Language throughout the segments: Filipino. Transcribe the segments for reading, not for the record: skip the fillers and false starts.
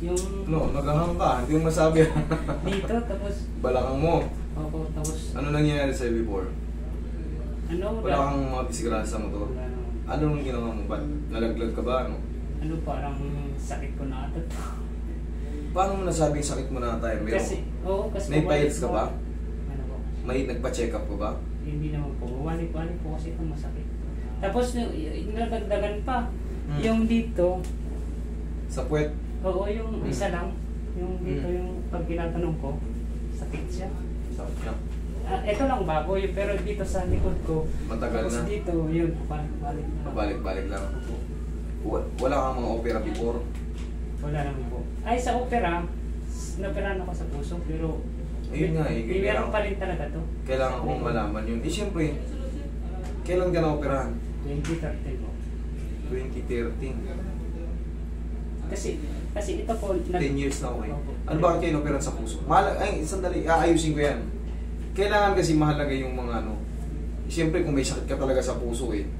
Yung... No, naghahang ka. Hindi mo masabi. Dito, tapos... Balakang mo. Opo, tapos... Ano nangyayari sa'yo before? Ano? Wala kang mga disgrasya mo to? Wala naman. Ano nung ginawa mo? Ba't nalaglag ka ba? Ano? Ano, parang sakit ko na ata. Paano mo nasabing sakit mo na tayo? Kasi, oo, kasi... May piles ka ba? Ano po? May nagpa-check up ka ba? Hindi naman po. Walik-walik po kasi itong masakit. Tapos, yung nadagdagan pa. Yung dito, Sa puwet? oo, yung isa lang. Yung dito, yung pag tinatanong ko, sakit siya. Sakit ka. Ito lang bago, pero dito sa likod ko, Matagal tapos na? dito, yun, balik na. Pabalik-balik lang. Wala kang mga opera before? Wala naman po. Ay, sa opera, na-operahan ako sa puso, pero Ayun nga eh. meron pa rin talaga to. Kailangan kong malaman yun. Eh siyempre, kailan ka na-operahan? 2013 po. 2013. Kasi ito po, 10 years na ako eh. Opo. Ano ba kayo na-operahan sa puso? Ay, sandali, aayusin ko yan. Kailangan kasi mahalaga yung mga ano. Siyempre kung may sakit ka talaga sa puso eh.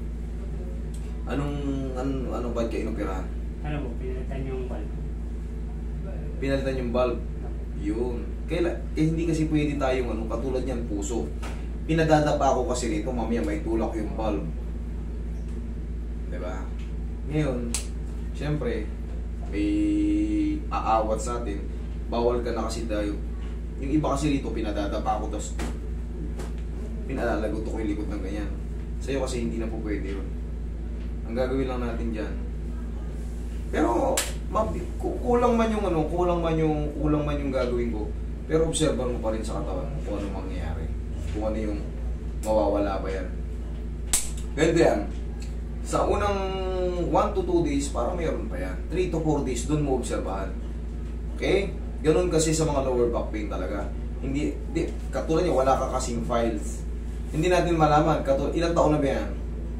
Ano ba kayo inoperahan? Ano po, pinalitan yung valve. Pinalitan yung valve. Yun. Hindi kasi pwede tayong katulad yan, puso. Pinadadapa ako kasi rito, mamaya may tulak yung valve. Diba? Ngayon, siyempre, may aawat sa atin. Bawal ka na kasi tayo. Yung iba kasi rito, pinadadapa ako, tapos pinalalagot ko yung likod ng ganyan. Sa'yo kasi hindi na po pwede yun. Ang gagawin lang natin dyan. Pero, kulang man yung gagawin ko. Pero obserban mo pa rin sa katawan mo kung ano mangyayari. Kung ano yung mawawala ba yan. Ganito yan. Sa unang 1 to 2 days, parang mayroon pa yan. 3 to 4 days, doon mo obserbahan. Okay? Ganun kasi sa mga lower back pain talaga. Katulad niya, wala ka kasing files. Hindi natin malaman. Ilang taon na ba yan?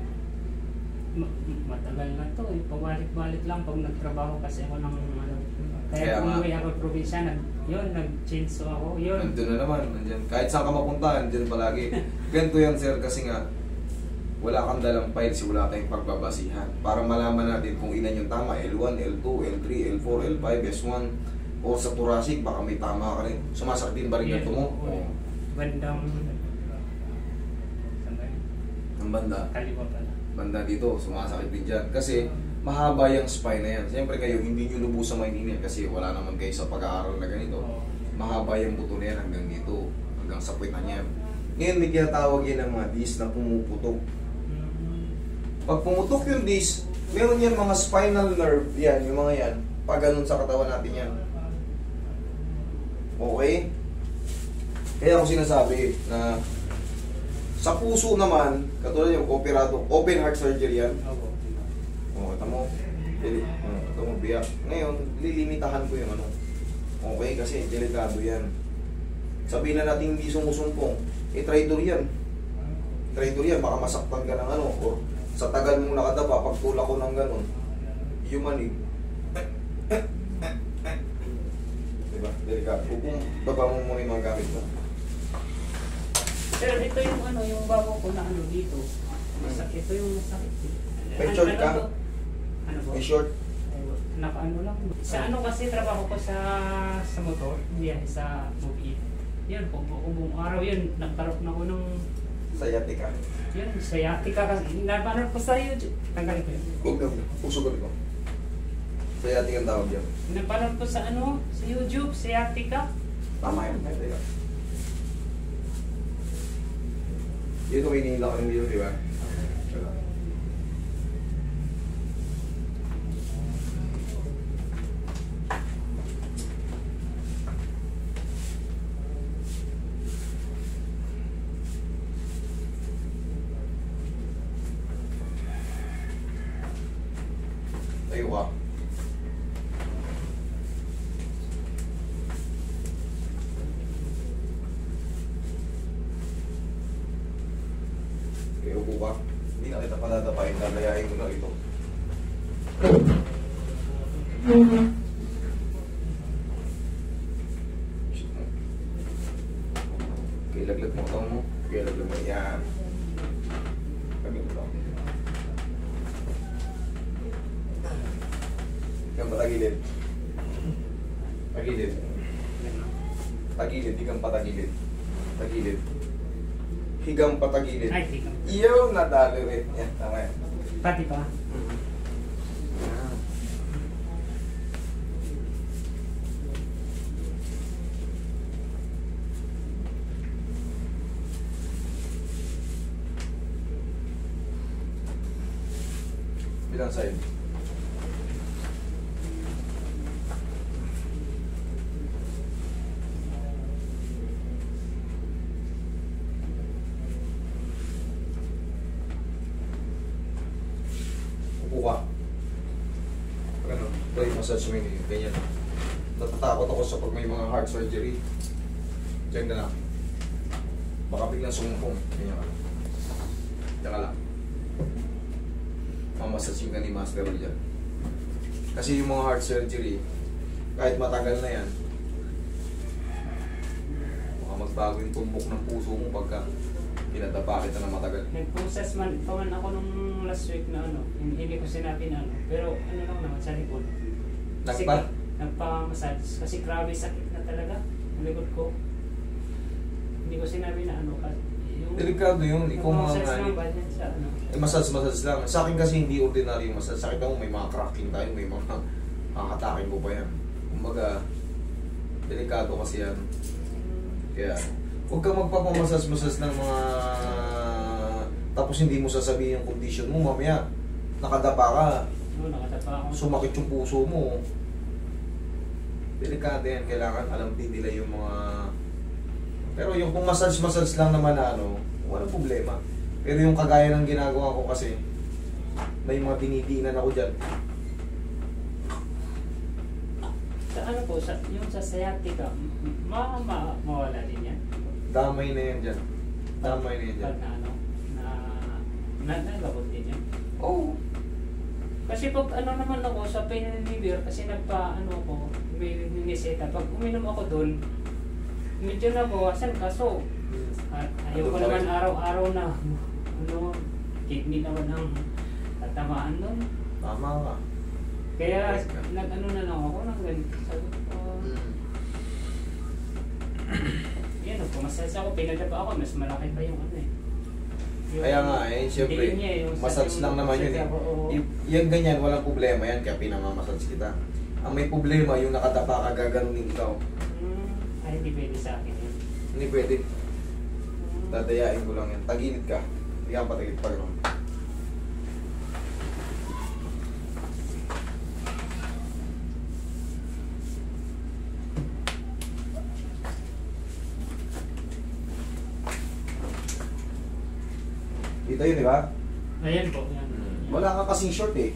Matagal na to eh. Pabalik-balik lang pag nagtrabaho kasi ako ng Kaya umuwi ako probinsya, nag-change ako, yun. Nandun na naman, nandyan. Kahit saan ka mapunta, nandyan palagi. Ganito yan, sir, kasi nga, wala kang dalang files, wala tayong pagbabasihan. Para malaman natin kung ilan yung tama, L1, L2, L3, L4, L5, S1, o sa thoracic, baka may tama ka rin. Sumasakit din ba rin ganito mo? Oo. Bandang... Ang banda. Kaliwa pala. Banda dito, sumasakit din dyan. Kasi, mahaba yung spine na yan. Siyempre kayo, hindi nyo lubusang maintindihan kasi wala naman kayo sa pag-aaral na ganito. Mahaba yung buto na yan hanggang dito, hanggang sa puwet na yan. Ngayon, may tinatawag yan ng mga disc na pumuputok. Pag pumutok yung disc, meron yan mga spinal nerve, yan, yung mga yan. Pag ganun sa katawan natin yan. Okay? Kaya ako sinasabi na sa puso naman, katulad yung operado, open heart surgery yan. Kita mo, biyak. Ngayon, lilimitahan ko yung ano. Okay, kasi delikado yan. Sabihin na natin hindi sumusumpong, traitor yan. Traitor yan, baka masaktan ka ng ano, o sa tagal mong nakadapa, pagtulak ko ng gano'n, yumanig. Diba? Delikado. Kung baba mo muna yung mga gamit mo. Pero ito yung ano, yung bago ko na ano dito. Ito yung masakit. May short ka? Ano ba? May short? Naka-ano lang. Sa ano kasi trabaho ko sa motor, hindi sa movie. Yan, buong araw yun, nagkaroon ako ng... Sciatica. Yun, sciatica kasi. Napanood ko sa YouTube. Tanggalin ko yun. Huwag na, pusugan ko. Sciatica ang tawag yan. Napanood ko sa ano, sa YouTube, sciatica. Tama yun. Teka. Dito may hinihila ka ng video, di ba? Tayo ka. Okay, upo ka. Hindi na kita patatapain. Lalayain ko na ito. Okay, laglag mo ito mo. Okay, laglag mo. Yan. Laglag mo ito. Yan, patagilid. Tagilid. Tagilid, higang patagilid. Tagilid. Higang patagilid. Ay, tingnan. Iyo, nadali rin. Yan, tama yan. Pati pa. Yan. Bilang side. Upo ka. Ano, try massage mo yung ganyan. Natatakot ako sa pag may mga heart surgery. Diyan ka lang. Baka biglang sumumpong. Ganyan ka. Diyan ka lang. Mamassage ka ni Master dyan. Kasi yung mga heart surgery, kahit matagal na yan, baka magbago yung tumbok ng puso mo pagka pinadapa kita na matagal. Nag-process man pa man ako nung last week na ano, hindi ko sinabi na ano, pero ano lang naman sa likod. Kasi nagpa-massage kasi grabe sakit na talaga ang likod ko. Hindi ko sinabi na ano kasi yung Delikado yun, ikaw mga nag-process nga. lang ba yan sa ano. Massage lang. Sa akin kasi hindi ordinary yung massage. Sa akin mo may mga cracking tayo, may mga kakatakin mo pa yan. Kumbaga, delikado kasi yan. Kaya, huwag kang magpapamassage ng mga tapos hindi mo sasabihin yung condition mo, mamaya nakadapa ka, Nakatapa ako. sumakit yung puso mo. Delikado yan, kailangan alam din nila yung mga... Pero yung kung massage lang naman na ano, walang problema. Pero yung kagaya ng ginagawa ko kasi, may mga dinidinan ako dyan. Sa ano po, yung sa sciatica, mawala din yan. Damay na yan dyan. Damay na yan dyan. Pag na ano, nagabot din yan. Oo. Kasi pag ano naman ako sa pain reliever, kasi nagpa-ano ako, may niniseta. Pag uminom ako doon, medyo nabawasan kaso ayaw ko naman araw-araw na ano, kidney naman ang tatamaan doon. Tama ka. Kaya nag-ano na lang ako ng ganito. Sabi ko, yan, nagpumasas ako, pinadapa ako, mas malaki pa yung ano eh. Kaya nga eh, siyempre, massage lang naman yun eh. Yung ganyan, walang problema yan, kaya pinamamassage kita. Ang may problema, yung nakadapa ka, gaganunin ikaw. Ay, hindi pwede sa akin yun. Hindi pwede. Dadayain ko lang yan. Tagilid ka. Hindi ka patagilid pa gano'n. Dito yun, di ba? Ayan po, yan. Wala ka kasing short eh.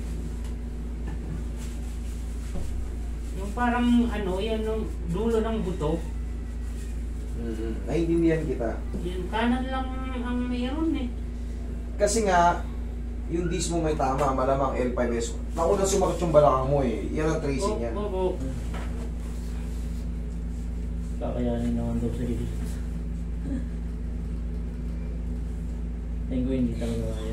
Yung parang ano, yan yung dulo ng buto. Naiintindihan kita. Yung kanan lang ang mayroon eh. Kasi nga, yung disc mo may tama, malamang L5S. Nauna sumakit yung balakang mo eh. Yan ang tracing yan. Oo. Kakayanin naman daw sa iyo. Tingko hindi talaga kaya.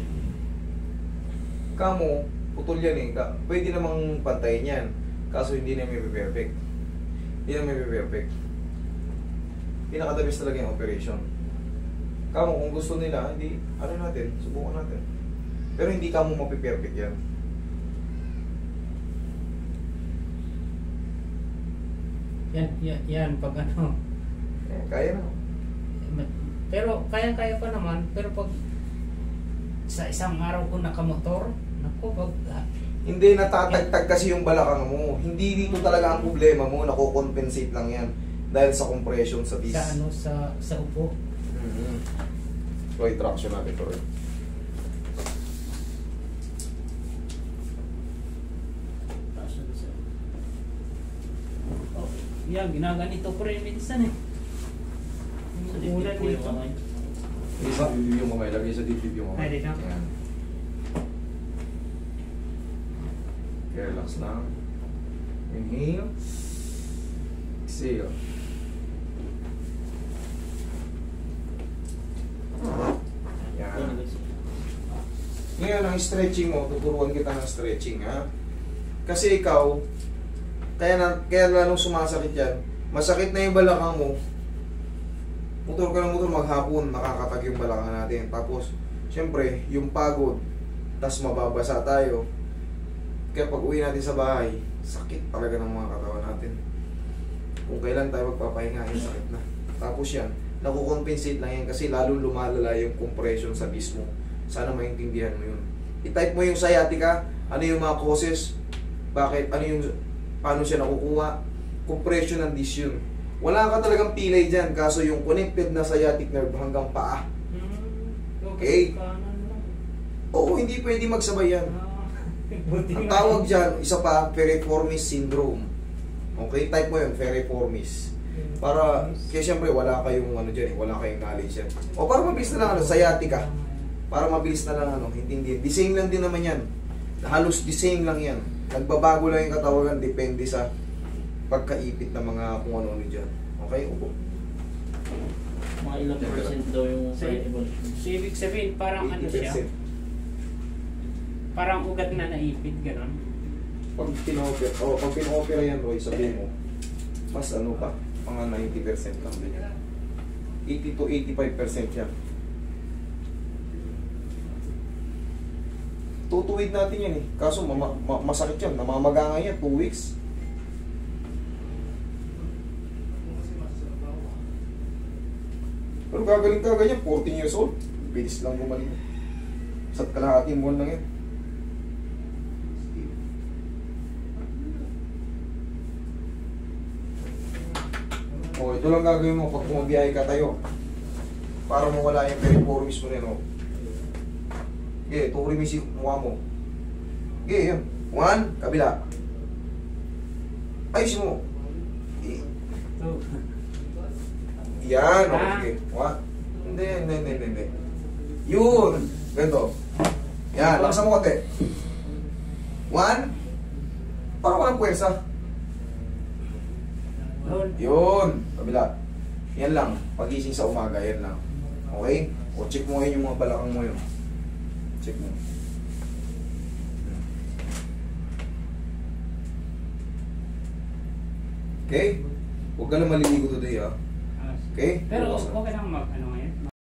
Kamo, putol yan eh. Pwede namang pantayin yan. Kaso hindi na may perfect. Hindi na may perfect. Pinakadabis talaga yung operation. Kamo, kung gusto nila, hindi, ano natin, subukan natin. Pero hindi kamo mapiperfect yan. Yan, pag ano. Kaya na. Pero kaya pa naman, pero pag sa isang araw ko nakamotor, naku, pag Hindi, natatagtag kasi yung balakang mo. Hindi dito talaga ang problema mo, nako-compensate lang yan. Dahil sa compression sa disc. sa ano, sa upo. So, i-traction natin ito. Oh, yan, ginaganito ko rin minsan eh. Sa Yung ulan dibdib po yung dito. kamay. Sa dibdib yung kamay, lagay sa dibdib yung kamay. Pwede na. Ayan. Okay, relax lang. Inhale. Exhale. Yan. Ngayon, ang stretching mo, tuturuan kita ng stretching, ha? Kasi ikaw, kaya lalong sumasakit yan. Masakit na yung balakang mo. Motor ka ng motor, maghapon, nakakatag yung balakang natin. Tapos, syempre, yung pagod, tas mababasa tayo. Kaya pag uwi natin sa bahay, sakit talaga ng mga katawan natin. Kung kailan tayo magpapahinga, yung sakit na. Tapos yan, nakukompensate lang yan kasi lalo lumalala yung compression sa disc mo. Sana maintindihan mo yun. I-type mo yung sciatica, ano yung mga causes, bakit, ano yung, paano siya nakukuha, compression ng disc yun. Wala ka talagang pilay dyan, kaso yung connected na sciatic nerve hanggang paa. Okay? Oo, hindi pwede magsabay yan. Ang tawag dyan, isa pa, piriformis syndrome. Okay, type mo yun, piriformis. Para, kaya siyempre wala kayong ano dyan, wala kayong knowledge yan. O para mabilis na lang, sciatica. Para mabilis na lang, intindihin. The same lang din naman yan. Halos the same lang yan. Nagbabago lang yung katawagan, depende sa pagkaipit ng mga kung ano dyan. Okay, upo. Mga ilang percent daw yung So, ibig sabihin, parang ano siya? 80%. Parang ugat na naipit, gano'n. Pag pin-opera yan, Roy, sabihin mo, mas ano pa, mga 90% lang din. 80 to 85% yan. Tutuwid natin yan eh. Kaso masakit yan, namamaga nga yan, 2 weeks. Pero gagaling ka ganyan, 14 years old. Bilis lang gumaling. Sa kalahating buwan lang yan. O, ito lang gagawin mo pag bumabiyahe ka tayo. Para mawala yung piriformis mo rin, o. Okay, tukurin mo yung mukha mo. Okay, yun. 1, kabila. Ayusin mo. Yan, okay. What? Hindi. Yun. Ganito. Yan, lakasan mo konti. 1. Parang walang puwersa. Yun. Kabila. Yan lang. Pagising sa umaga, yan lang. Okay? O, check mo ngayon yung mga balakang mo yun. Check mo. Okay? Huwag ka na maliligo today, ha? Okay? Pero okay lang ano ngayon?